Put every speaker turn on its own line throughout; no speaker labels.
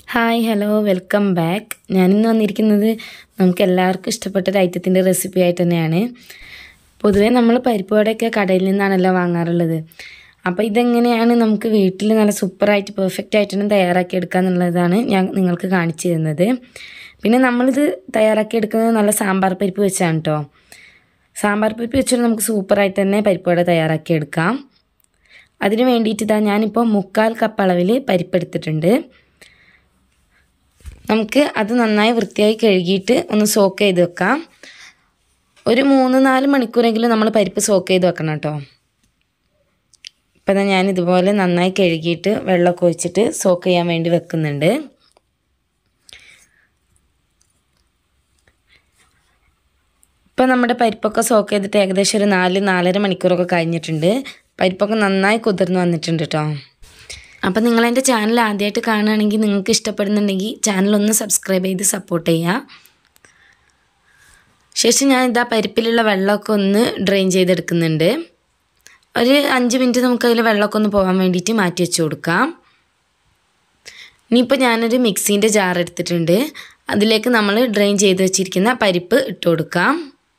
Hi hello welcome back. ഞാനിന്ന് വന്നിരിക്കുന്നത് നമുക്ക് എല്ലാവർക്കും ഇഷ്ടപ്പെട്ട ഒരു ഐറ്റത്തിൻ്റെ റെസിപ്പി ആയിട്ട് തന്നെയാണ്. പൊതുവേ നമ്മൾ പരിപ്പ് വടയൊക്കെ കടയിൽ നിന്നാണല്ലോ വാങ്ങാറുള്ളത്. അപ്പോൾ ഇതെങ്ങനെയാണ് നമുക്ക് വീട്ടിൽ നല്ല സൂപ്പറായിട്ട് പെർഫെക്റ്റ് ആയിട്ട് തന്നെ തയ്യാറാക്കി എടുക്കുക എന്നുള്ളതാണ് ഞാൻ നിങ്ങൾക്ക് കാണിച്ചു തരുന്നത്. പിന്നെ നമ്മളിത് തയ്യാറാക്കി എടുക്കുന്നത് നല്ല സാമ്പാർ പരിപ്പ് വെച്ചാണ് കേട്ടോ. സാമ്പാർ പരിപ്പ് വെച്ചിട്ട് നമുക്ക് സൂപ്പറായിട്ട് തന്നെ പരിപ്പ് വട തയ്യാറാക്കി എടുക്കാം. അതിന് വേണ്ടിയിട്ട് ഞാനിപ്പോൾ 3/4 കപ്പ് അളവിൽ പരിപ്പ് എടുത്തിട്ടുണ്ട്. നമുക്ക് അത് നന്നായി വൃത്തിയായി കഴുകിയിട്ട് ഒന്ന് സോക്ക് ചെയ്ത് വെക്കാം. ഒരു 3-4 മണിക്കൂറെങ്കിലും നമ്മൾ പരിപ്പ് സോക്ക് ചെയ്ത് വെക്കണം കേട്ടോ. ഇപ്പം ഞാൻ ഇതുപോലെ നന്നായി കഴുകിയിട്ട് വെള്ളമൊക്കെ ഒഴിച്ചിട്ട് സോക്ക് ചെയ്യാൻ വേണ്ടി വെക്കുന്നുണ്ട്. ഇപ്പം നമ്മുടെ പരിപ്പൊക്കെ സോക്ക് ചെയ്തിട്ട് ഏകദേശം ഒരു 4-4.5 മണിക്കൂറൊക്കെ കഴിഞ്ഞിട്ടുണ്ട്. പരിപ്പൊക്കെ നന്നായി കുതിർന്ന് വന്നിട്ടുണ്ട് കേട്ടോ. അപ്പം നിങ്ങളെൻ്റെ ചാനൽ ആദ്യമായിട്ട് കാണുകയാണെങ്കിൽ നിങ്ങൾക്ക് ഇഷ്ടപ്പെടുന്നുണ്ടെങ്കിൽ ചാനലൊന്ന് സബ്സ്ക്രൈബ് ചെയ്ത് സപ്പോർട്ട് ചെയ്യുക. ശേഷം ഞാൻ ഇതാ പരിപ്പിലുള്ള വെള്ളമൊക്കെ ഒന്ന് ഡ്രെയിൻ ചെയ്തെടുക്കുന്നുണ്ട്. ഒരു 5 മിനിറ്റ് നമുക്കതിൽ വെള്ളമൊക്കെ ഒന്ന് പോകാൻ വേണ്ടിയിട്ട് മാറ്റി വെച്ച് കൊടുക്കാം. ഇനിയിപ്പോൾ ഞാനൊരു മിക്സീൻ്റെ ജാർ എടുത്തിട്ടുണ്ട്. അതിലേക്ക് നമ്മൾ ഡ്രെയിൻ ചെയ്ത് വെച്ചിരിക്കുന്ന പരിപ്പ് ഇട്ട് കൊടുക്കാം.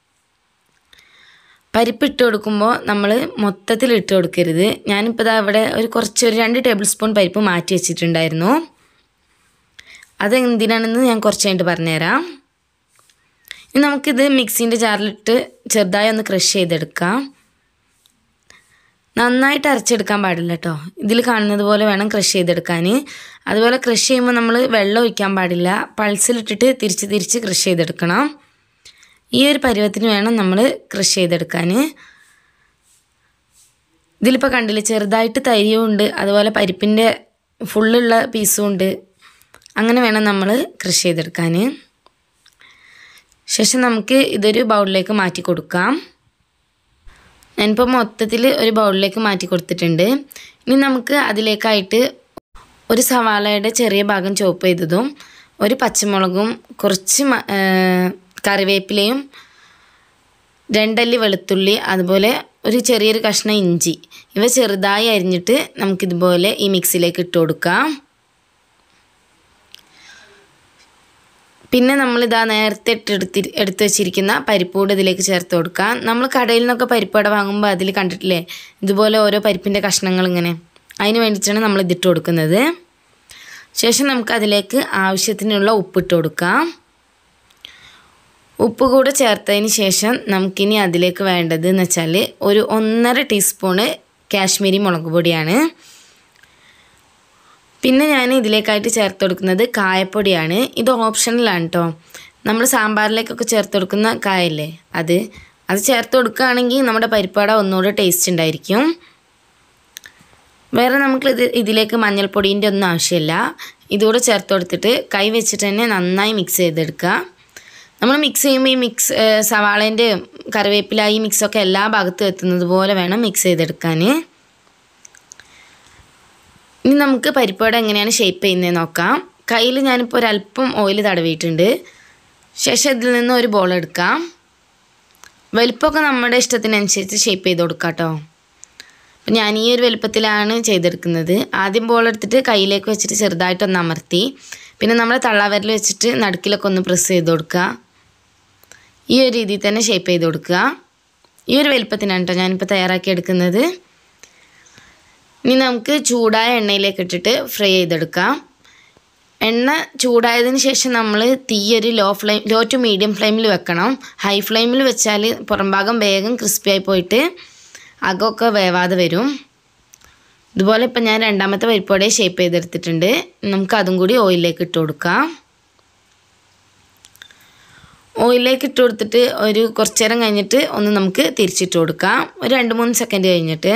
പരിപ്പ് ഇട്ട് കൊടുക്കുമ്പോൾ നമ്മൾ മൊത്തത്തിൽ ഇട്ട് കൊടുക്കരുത്. ഞാനിപ്പോൾ ഇവിടെ ഒരു 2 ടേബിൾ സ്പൂൺ പരിപ്പ് മാറ്റി വെച്ചിട്ടുണ്ടായിരുന്നു. അതെന്തിനാണെന്ന് ഞാൻ കുറച്ച് കഴിഞ്ഞിട്ട് പറഞ്ഞുതരാം. ഇനി നമുക്കിത് മിക്സീൻ്റെ ജാറിലിട്ട് ചെറുതായി ഒന്ന് ക്രഷ് ചെയ്തെടുക്കാം. നന്നായിട്ട് അരച്ചെടുക്കാൻ പാടില്ല കേട്ടോ. ഇതിൽ കാണുന്നത് പോലെ വേണം ക്രഷ് ചെയ്തെടുക്കാൻ. അതുപോലെ ക്രഷ് ചെയ്യുമ്പോൾ നമ്മൾ വെള്ളം ഒഴിക്കാൻ പാടില്ല. പൾസിലിട്ടിട്ട് തിരിച്ച് ക്രഷ് ചെയ്തെടുക്കണം. ഈ ഒരു പരുവത്തിന് വേണം നമ്മൾ ക്രഷ് ചെയ്തെടുക്കാൻ. ഇതിലിപ്പോൾ കണ്ടില്ലേ, ചെറുതായിട്ട് തരിയും ഉണ്ട്, അതുപോലെ പരിപ്പിൻ്റെ ഫുള്ളുള്ള പീസും ഉണ്ട്. അങ്ങനെ വേണം നമ്മൾ ക്രഷ് ചെയ്തെടുക്കാൻ. ശേഷം നമുക്ക് ഇതൊരു ബൗളിലേക്ക് മാറ്റി കൊടുക്കാം. ഞാനിപ്പോൾ മൊത്തത്തിൽ ഒരു ബൗളിലേക്ക് മാറ്റി കൊടുത്തിട്ടുണ്ട്. ഇനി നമുക്ക് അതിലേക്കായിട്ട് ഒരു സവാളയുടെ ചെറിയ ഭാഗം ചോപ്പ് ചെയ്തതും ഒരു പച്ചമുളകും കുറച്ച് കറിവേപ്പിലയും 2 അല്ലി വെളുത്തുള്ളി, അതുപോലെ ഒരു ചെറിയൊരു കഷ്ണം ഇഞ്ചി, ഇവ ചെറുതായി അരിഞ്ഞിട്ട് നമുക്കിതുപോലെ ഈ മിക്സിയിലേക്ക് ഇട്ട് കൊടുക്കാം. പിന്നെ നമ്മളിതാ നേരത്തെ എടുത്ത് വെച്ചിരിക്കുന്ന പരിപ്പ് കൂടെ ഇതിലേക്ക് ചേർത്ത് കൊടുക്കാം. നമ്മൾ കടയിൽ നിന്നൊക്കെ പരിപ്പ് വട വാങ്ങുമ്പോൾ അതിൽ കണ്ടിട്ടില്ലേ ഇതുപോലെ ഓരോ പരിപ്പിൻ്റെ കഷ്ണങ്ങൾ ഇങ്ങനെ, അതിന് വേണ്ടിയിട്ടാണ് നമ്മൾ ഇതിട്ട് കൊടുക്കുന്നത്. ശേഷം നമുക്ക് അതിലേക്ക് ആവശ്യത്തിനുള്ള ഉപ്പിട്ട് കൊടുക്കാം. ഉപ്പ് കൂടെ ചേർത്തതിന് ശേഷം നമുക്കിനി അതിലേക്ക് വേണ്ടതെന്ന് വെച്ചാൽ ഒരു 1.5 ടീസ്പൂണ് കാശ്മീരി മുളക് പൊടിയാണ്. പിന്നെ ഞാൻ ഇതിലേക്കായിട്ട് ചേർത്ത് കൊടുക്കുന്നത് കായപ്പൊടിയാണ്. ഇത് ഓപ്ഷണലാണ് കേട്ടോ. നമ്മൾ സാമ്പാറിലേക്കൊക്കെ ചേർത്ത് കൊടുക്കുന്ന കായല്ലേ, അത് ചേർത്ത് കൊടുക്കുകയാണെങ്കിൽ നമ്മുടെ പരിപ്പുവട ഒന്നുകൂടെ ടേസ്റ്റ് ഉണ്ടായിരിക്കും. വേറെ നമുക്ക് ഇതിലേക്ക് മഞ്ഞൾപ്പൊടീൻ്റെ ഒന്നും ആവശ്യമില്ല. ഇതുകൂടെ ചേർത്ത് കൊടുത്തിട്ട് കൈ വെച്ചിട്ട് തന്നെ നന്നായി മിക്സ് ചെയ്തെടുക്കുക. നമ്മൾ മിക്സ് ചെയ്യുമ്പോൾ ഈ സവാളേൻ്റെ കറിവേപ്പില ഈ മിക്സൊക്കെ എല്ലാ ഭാഗത്തും എത്തുന്നത് പോലെ വേണം മിക്സ് ചെയ്തെടുക്കാൻ. ഇനി നമുക്ക് പരിപ്പുവട എങ്ങനെയാണ് ഷേപ്പ് ചെയ്യുന്നത് നോക്കാം. കയ്യിൽ ഞാനിപ്പോൾ ഒരല്പം ഓയിൽ തടവിയിട്ടുണ്ട്. ശേഷം ഇതിൽ നിന്ന് ഒരു ബോൾ എടുക്കാം. വലുപ്പമൊക്കെ നമ്മുടെ ഇഷ്ടത്തിനനുസരിച്ച് ഷേപ്പ് ചെയ്ത് കൊടുക്കാം കേട്ടോ. അപ്പം ഞാൻ ഈ ഒരു വലുപ്പത്തിലാണ് ചെയ്തെടുക്കുന്നത്. ആദ്യം ബോൾ എടുത്തിട്ട് കയ്യിലേക്ക് വെച്ചിട്ട് ചെറുതായിട്ടൊന്ന് അമർത്തി, പിന്നെ നമ്മൾ തള്ളാവിരൽ വെച്ചിട്ട് നടുക്കിലൊക്കെ ഒന്ന് പ്രസ് ചെയ്ത് കൊടുക്കുക. ഈ ഒരു രീതിയിൽ തന്നെ ഷേപ്പ് ചെയ്ത് കൊടുക്കുക. ഈ ഒരു വലുപ്പത്തിനാണ് കേട്ടോ ഞാനിപ്പോൾ തയ്യാറാക്കി എടുക്കുന്നത്. ഇനി നമുക്ക് ചൂടായ എണ്ണയിലേക്ക് ഇട്ടിട്ട് ഫ്രൈ ചെയ്തെടുക്കാം. എണ്ണ ചൂടായതിന് ശേഷം നമ്മൾ തീ ഒരു ലോ ടു മീഡിയം ഫ്ലെയിമിൽ വെക്കണം. ഹൈ ഫ്ലെയിമിൽ വെച്ചാൽ പുറം ഭാഗം വേഗം ക്രിസ്പിയായി പോയിട്ട് അകമൊക്കെ വേവാതെ വരും. ഇതുപോലെ ഇപ്പം ഞാൻ രണ്ടാമത്തെ പരിപ്പോടെ ഷേപ്പ് ചെയ്തെടുത്തിട്ടുണ്ട്. നമുക്ക് അതും കൂടി ഓയിലിലേക്ക് ഇട്ട് കൊടുക്കാം. ഓയിലിലേക്ക് ഇട്ട് കൊടുത്തിട്ട് ഒരു കുറച്ച് നേരം കഴിഞ്ഞിട്ട് ഒന്ന് നമുക്ക് തിരിച്ചിട്ട് കൊടുക്കാം. ഒരു 2-3 സെക്കൻഡ് കഴിഞ്ഞിട്ട്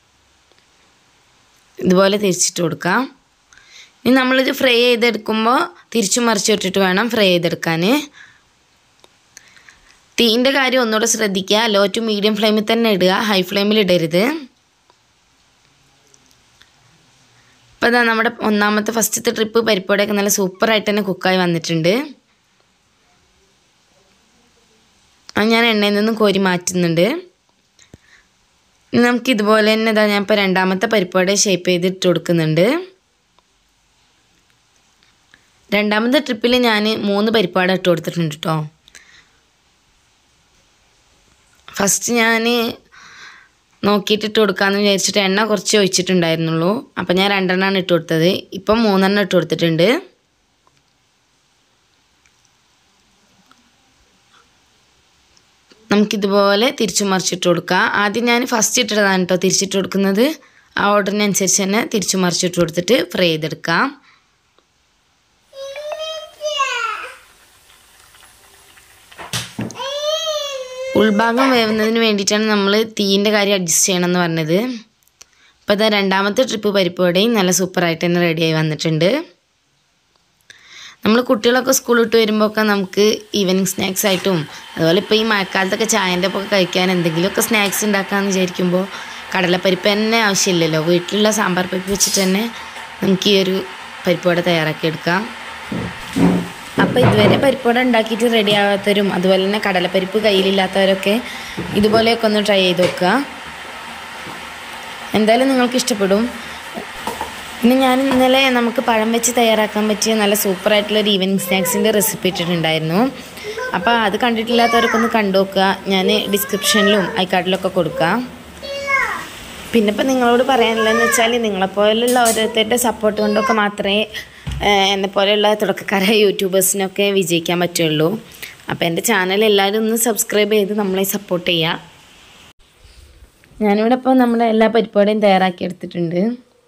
ഇതുപോലെ തിരിച്ചിട്ട് കൊടുക്കാം. ഇനി നമ്മളിത് ഫ്രൈ ചെയ്തെടുക്കുമ്പോൾ തിരിച്ചു മറിച്ചിട്ടിട്ട് വേണം ഫ്രൈ ചെയ്തെടുക്കാൻ. തീൻ്റെ കാര്യം ഒന്നുകൂടെ ശ്രദ്ധിക്കുക. ലോ ടു മീഡിയം ഫ്ലെയിമിൽ തന്നെ ഇടുക, ഹൈ ഫ്ലെയിമിൽ ഇടരുത്. ഇപ്പോൾ ഇതാ നമ്മുടെ ഒന്നാമത്തെ ഫസ്റ്റത്തെ ട്രിപ്പ് പരിപ്പോടെയൊക്കെ നല്ല സൂപ്പറായിട്ട് തന്നെ കുക്കായി വന്നിട്ടുണ്ട്. അത് ഞാൻ എണ്ണയിൽ നിന്നും കോരി മാറ്റുന്നുണ്ട്. ഇനി നമുക്ക് ഇതുപോലെ തന്നെ ഞാൻ ഇപ്പോൾ രണ്ടാമത്തെ പരിപ്പോടെ ഷേപ്പ് ചെയ്തിട്ട് കൊടുക്കുന്നുണ്ട്. രണ്ടാമത്തെ ട്രിപ്പിൽ ഞാൻ 3 പരിപ്പാട ഇട്ട് കൊടുത്തിട്ടുണ്ട് കേട്ടോ. ഫസ്റ്റ് ഞാൻ നോക്കിയിട്ട് ഇട്ട് കൊടുക്കാമെന്ന് വിചാരിച്ചിട്ട് എണ്ണ കുറച്ച് ഒഴിച്ചിട്ടുണ്ടായിരുന്നുള്ളൂ. അപ്പോൾ ഞാൻ 2 എണ്ണമാണ് ഇട്ട് കൊടുത്തത്. ഇപ്പം 3 എണ്ണം ഇട്ട് കൊടുത്തിട്ടുണ്ട്. നമുക്കിതുപോലെ തിരിച്ചു മറിച്ചിട്ട് കൊടുക്കാം. ആദ്യം ഞാൻ ഫസ്റ്റ് ഇട്ടതാണ് കേട്ടോ തിരിച്ചിട്ട് കൊടുക്കുന്നത്. ആ ഓർഡറിനനുസരിച്ച് തന്നെ തിരിച്ചു മറിച്ചിട്ട് കൊടുത്തിട്ട് ഫ്രൈ ചെയ്തെടുക്കാം. ഉൾഭാഗം വേവുന്നതിന് വേണ്ടിയിട്ടാണ് നമ്മൾ തീയിൻ്റെ കാര്യം അഡ്ജസ്റ്റ് ചെയ്യണമെന്ന് പറഞ്ഞത്. അപ്പോൾ ഇത് രണ്ടാമത്തെ ട്രിപ്പ് പരിപ്പ് വടയും നല്ല സൂപ്പറായിട്ട് തന്നെ റെഡിയായി വന്നിട്ടുണ്ട്. നമ്മൾ കുട്ടികളൊക്കെ സ്കൂൾ വിട്ട് വരുമ്പോഴൊക്കെ നമുക്ക് ഈവനിങ് സ്നാക്സ് ആയിട്ടും അതുപോലെ ഇപ്പോൾ ഈ മഴക്കാലത്തൊക്കെ ചായൻ്റെ ഒപ്പം കഴിക്കാൻ എന്തെങ്കിലുമൊക്കെ സ്നാക്സ് ഉണ്ടാക്കാമെന്ന് വിചാരിക്കുമ്പോൾ കടലപ്പരിപ്പ് തന്നെ ആവശ്യമില്ലല്ലോ. വീട്ടിലുള്ള സാമ്പാർ പരിപ്പ് വെച്ചിട്ട് തന്നെ നമുക്ക് ഈ ഒരു പരിപ്പ് വട തയ്യാറാക്കി എടുക്കാം. അപ്പോൾ ഇതുവരെ പരിപ്പ് വട ഉണ്ടാക്കിയിട്ട് റെഡി ആവാത്തവരും അതുപോലെ തന്നെ കടലപ്പരിപ്പ് കയ്യിലില്ലാത്തവരൊക്കെ ഇതുപോലെയൊക്കെ ഒന്ന് ട്രൈ ചെയ്ത് നോക്കുക. എന്തായാലും നിങ്ങൾക്ക് ഇഷ്ടപ്പെടും. പിന്നെ ഞാൻ ഇന്നലെ നമുക്ക് പഴം വെച്ച് തയ്യാറാക്കാൻ പറ്റിയ നല്ല സൂപ്പറായിട്ടുള്ളൊരു ഈവനിങ് സ്നാക്സിൻ്റെ റെസിപ്പി ഇട്ടിട്ടുണ്ടായിരുന്നു. അപ്പോൾ അത് കണ്ടിട്ടില്ലാത്തവരൊക്കെ ഒന്ന് കണ്ടു നോക്കുക. ഞാൻ ഡിസ്ക്രിപ്ഷനിലും ഐക്കാർഡിലൊക്കെ കൊടുക്കാം. പിന്നെ ഇപ്പോൾ നിങ്ങളോട് പറയാനുള്ളതെന്ന് വെച്ചാൽ നിങ്ങളെപ്പോലുള്ള ഓരോരുത്തരുടെ സപ്പോർട്ട് കൊണ്ടൊക്കെ മാത്രമേ എന്നെപ്പോലെയുള്ള തുടക്കക്കാരായ യൂട്യൂബേഴ്സിനൊക്കെ വിജയിക്കാൻ പറ്റുള്ളൂ. അപ്പോൾ എൻ്റെ ചാനൽ എല്ലാവരും ഒന്ന് സബ്സ്ക്രൈബ് ചെയ്ത് നമ്മളെ സപ്പോർട്ട് ചെയ്യുക. ഞാനിവിടെ ഇപ്പോൾ നമ്മുടെ എല്ലാ പരിപ്പോടെയും തയ്യാറാക്കി എടുത്തിട്ടുണ്ട്.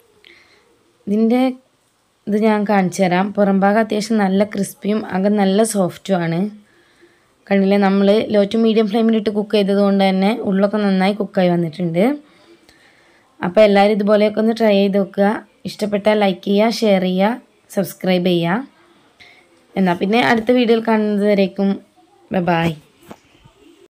ഇത് ഞാൻ കാണിച്ചു തരാം. പുറം ഭാഗം അത്യാവശ്യം നല്ല ക്രിസ്പിയും അകം നല്ല സോഫ്റ്റുമാണ്. കണ്ടില്ലേ, നമ്മൾ ലോ ടു മീഡിയം ഫ്ലെയിമിലിട്ട് കുക്ക് ചെയ്തതുകൊണ്ട് തന്നെ ഉള്ളൊക്കെ നന്നായി കുക്കായി വന്നിട്ടുണ്ട്. അപ്പോൾ എല്ലാവരും ഇതുപോലെയൊക്കെ ഒന്ന് ട്രൈ ചെയ്ത് നോക്കുക. ഇഷ്ടപ്പെട്ടാൽ ലൈക്ക് ചെയ്യുക, ഷെയർ ചെയ്യുക, സബ്സ്ക്രൈബ് ചെയ്യുക. എന്നാൽ പിന്നെ അടുത്ത വീഡിയോയിൽ കാണുന്നത് വരേക്കും ബൈ.